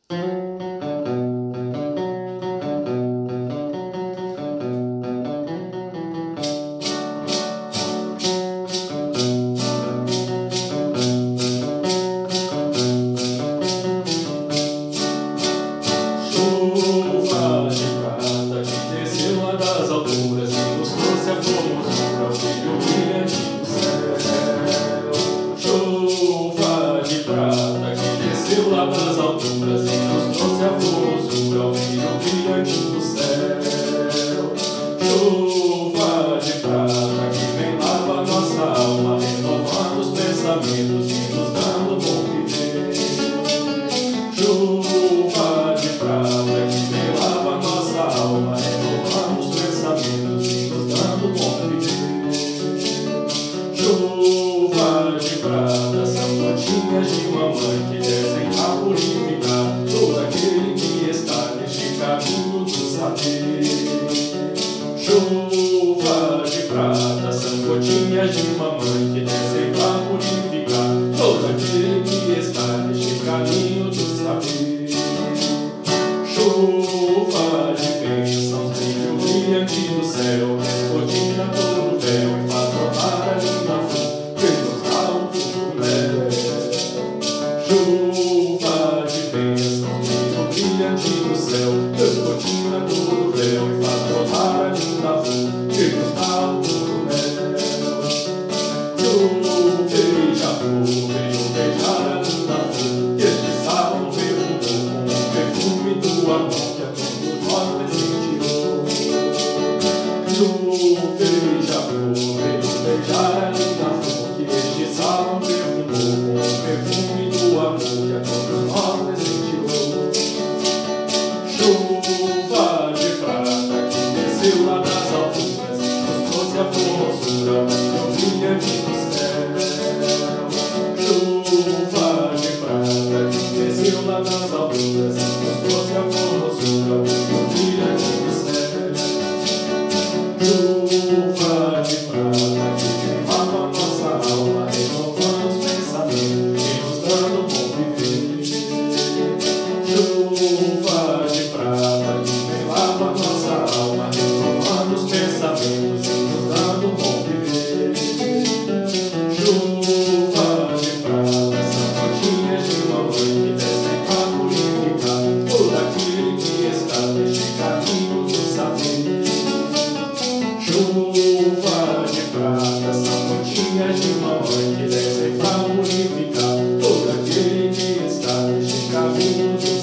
Chuva de prata que desceu lá das alturas e nos trouxe a formosura, o brilho brilhante do céu. Chuva de prata que desceu lá das alturas e nos trouxe a formosura, o brilho brilhante do céu. Chuva de prata que vem lava nossa alma, renovando os pensamentos e nos dando bom viver. Chuva de prata que vem lava nossa alma, renovando os pensamentos e nos dando bom viver. Chuva de prata são gotinhas de mamãe que descem a purificar todo aquele que está neste caminho do saber. Chuva de prata são gotinhas de mamãe que descem a purificar todo aquele que está neste caminho do saber. Chuva de bênçãos, brilho brilhante do céu, descortina todo o véu e faz brotar a linda flor que nos dá um pouco mel. Chuva de bênçãos, brilho brilhante do céu, descortina todo o véu e faz brotar a linda flor que nos dá um pouco mel. Beija-flor, venho beijar a linda flor que este sábado perfumou com o perfume do amor que a todos nós presenteou. Beija-flor, venho beijar a linda flor que este sábado perfumou com o perfume do amor que a todos nós presenteou. Chuva de prata que desceu lá das alturas e nos trouxe a formosura, o brilhante do céu. Chuva de prata que desceu lá das alturas e nos trouxe a formosura, o brilhante do céu. Chuva de prata que lava nossa alma, renovando os pensamentos e nos dando bom viver. Chuva de prata que lava nossa alma, renovando os pensamentos e nos dando bom viver. Chuva de prata são gotinhas de mamãe que descem a purificar todo aquele que está neste caminho do saber. Chuva de prata são gotinhas de mamãe que descem a purificar todo aquele que está neste caminho do